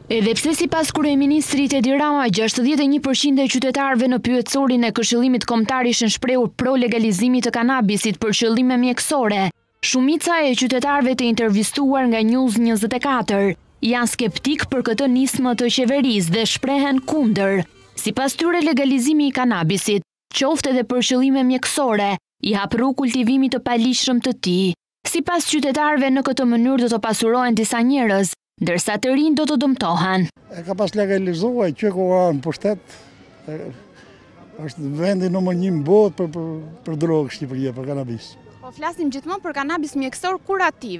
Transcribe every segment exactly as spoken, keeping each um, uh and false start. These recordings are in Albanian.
Edhe pse sipas kryeministrit Edi Rama, gjashtëdhjetë e një përqind e qytetarëve në pyetësorin e Këshillimit Kombëtar ishin shprehur pro legalizimit të kanabisit për qëllime mjekësore, shumica e qytetarëve të intervistuar nga News njëzet e katër janë skeptik për këtë nismë të qeverisë dhe shprehen kundër. Sipas tyre, legalizimi i kanabisit, qoftë edhe për qëllime mjekësore, i hap rrugë kultivimit të paligjshëm të tij. Sipas qytetarëve, në këtë mënyrë do të pasurohen disa njerëz, ndërsa të rinj do të dëmtohen. E ka pas legalizuar, që ku në pushtet, është vendi numër një në botë për, për, për drogë Shqipëria, për kanabis. Po flasim gjithmonë për kanabis mjekësor kurativ.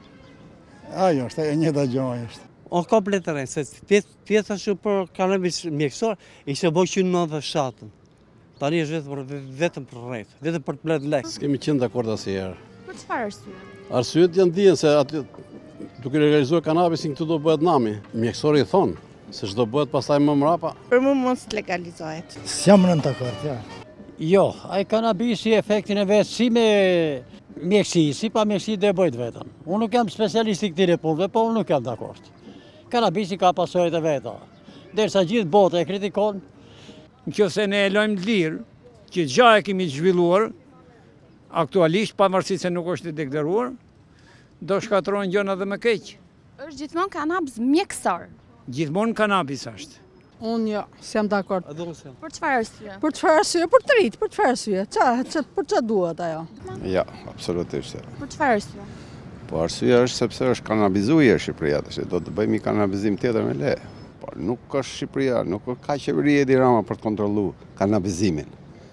Ajo është, e njëjta gjë është. On kompletëren, se pjesa që për kanabis mjekësor, ishte bëjë që në nëntëdhjetë shtatën. Tani është vetëm për, vetëm për rreth, vetëm për të blet lek. S'kemi qenë dakord asnjëherë. Për çfarë arsye? Arsyet janë dijen se aty duke legalizuar kanabisin këtu do bëhet nami. Mjekësori i thonë se çdo bëhet pastaj më mrapa. Për mua mos legalizohet. S'jam në dakord, ja. Jo, ai kanabisi efektin e vet si me mjekësi, si pa mjekësi do e bëjt vetëm. Unë nuk jam specialist i këtij punëve, po unë nuk jam dakord. Kanabisi ka pasojat e veta. Derisa gjithë bota e kritikon, nëse ne e lojmë të lirë, që gjë e kemi zhvilluar, aktualisht pavarësisht se nuk është i deklaruar, do shkatrojnë gjëna dhe më keq. Është gjithmonë kanabis mjekësor. Gjithmonë kanabis është. Unë jo, s'jam dakord. Për çfarë arsye? Për çfarë arsye? Për të rit, për çfarë arsye? Ça, për ç'a duhet ajo? Ja, absolutisht. Për çfarë arsye? Po arsyeja është sepse është kanabizuar Shqipëria, tash do të bëjmë një kanabizim tjetër me le. Po nuk është Shqipëria, nuk ka qeveria e Edi Rama për të kontrolluar kanabizimin.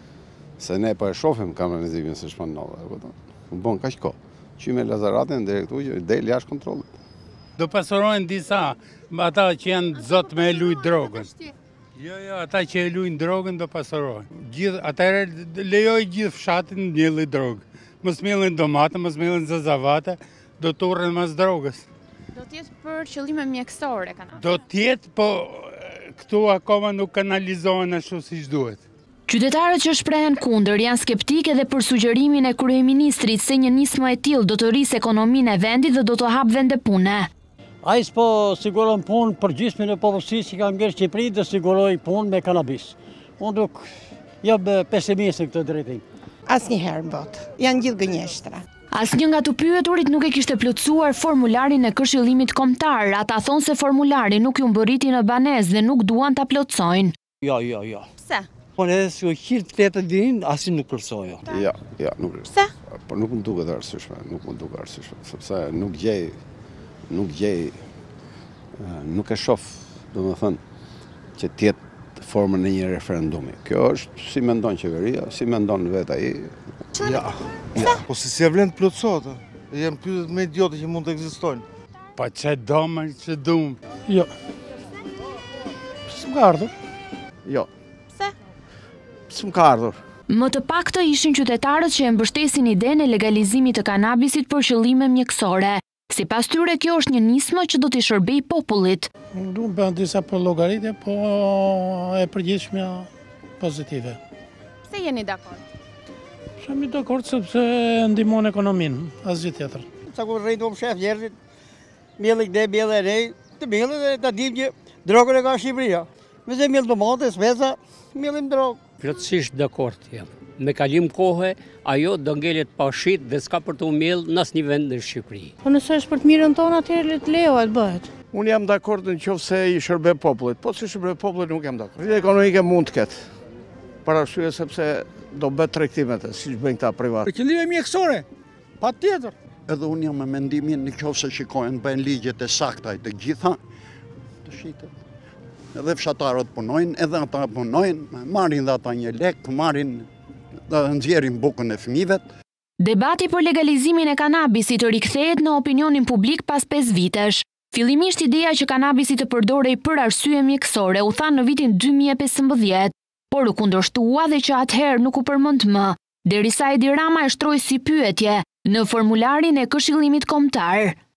Se ne po e shohim kanabizimin se ç'po ndodh, e kupton? U bën kaq kohë. Qyme Lazaratin deri këtu që del jashtë kontrollit. Do pasurohen disa, ata që janë zot me e luj drogën. Jo, jo, ata që e lujnë drogën do pasurohen. Gjithë, atëherë lejoj gjithë fshatin mbjellë drogë. Mos mbjellin domate, mos mbjellin zazavate, do të urren mas drogës. Do t'jetë për qëllime mjekësore kanabis. Do t'jetë, po këtu akoma nuk kanalizohen ashtu siç duhet. Qytetarët që shprehen kundër janë skeptike edhe për sugjerimin e kryeministrit se një nismë e tillë do të rrisë ekonominë e vendit dhe do të hap vende pune. Ai s'po siguron punë për gjysmën e popullsisë që ka ngjerë Shqipëri dhe siguroi punë me kanabis. Unë nuk jam pesimist në këtë drejtim. Asnjëherë në botë. Janë gjithë gënjeshtra. Asnjë nga të pyeturit nuk e kishte plotësuar formularin e Këshillimit Kombëtar. Ata thonë se formulari nuk ju mbërriti në banesë dhe nuk duan ta plotësojnë. Jo, jo, jo. Pse? Po edhe si u qirë fletët dirin, asim nuk përsojo. Ja, ja, nuk Pse? Po nuk më duket arsyeshme, nuk më duket arsyeshme, sepse nuk gjej, nuk gjej, nuk e shoh, domethënë, që tjetë formën e një referendumi. Kjo është si mendon qeveria, si mendon vetë ai. Ja. Ja. Po si si e vlen të plotësohet? Janë pyetje me idiotë që mund të ekzistojnë. Pa çe domë, çe dum. Jo. S'm ka ardhur. Jo. Pse? S'm ka ardhur. Më të paktën ishin qytetarët që e mbështesin idenë e legalizimit të kanabisit për qëllime mjekësore. Sipas tyre, kjo është një nismë që do t'i shërbejë popullit. Unë bën disa për llogaritje, po e përgjithshmja pozitive. Pse jeni dakord? Jam i dakord sepse ndihmon ekonominë, asgjë tjetër. Sa ku rrinë të shef njerëzit, mielli këde, mielli e rej, të mielli dhe ta dim që drogën e ka Shqipëria. Nëse miell domate, spesa, miellim drogë. Plotësisht dakord jam. Me kalim kohë, ajo do ngelet pa shit dhe s'ka për të umjell në asnjë vend në Shqipëri. Po nëse është për të mirën tonë, atëherë le të lejohet bëhet. Unë jam dakord në qoftë se i shërbe popullit, po si shërbe popullit nuk jam dakord. Rritje ekonomike mund të ketë, për arsye sepse do bëhet tregtimet, siç bëjnë këta privat. Për qëllime mjekësore, patjetër. Edhe unë jam me mendimin në qoftë se shikojnë bëjnë ligjet e sakta të gjitha, të shitet. Edhe fshatarët punojnë, edhe ata punojnë, marrin dhe ata një lek, marrin dhe nxjerrin bukën e fëmijëve. Debati për legalizimin e kanabisit të rikthehet në opinionin publik pas pesë vitesh. Fillimisht ideja që kanabisi të përdorej për arsye mjekësore u tha në vitin dy mijë e pesëmbëdhjetë, por u kundërshtua dhe që atëherë nuk u përmend më, derisa Edi Rama e shtroi si pyetje në formularin e Këshillimit Kombëtar.